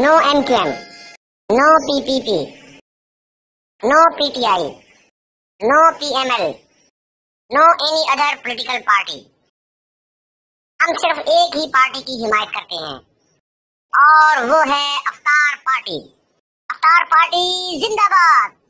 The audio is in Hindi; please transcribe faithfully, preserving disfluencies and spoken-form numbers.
No M Q M, no P P P, no P T I, no P M L, no any other political party. हम सिर्फ एक ही पार्टी की हिमायत करते हैं और वो है अफ्तार पार्टी। अफ्तार पार्टी जिंदाबाद।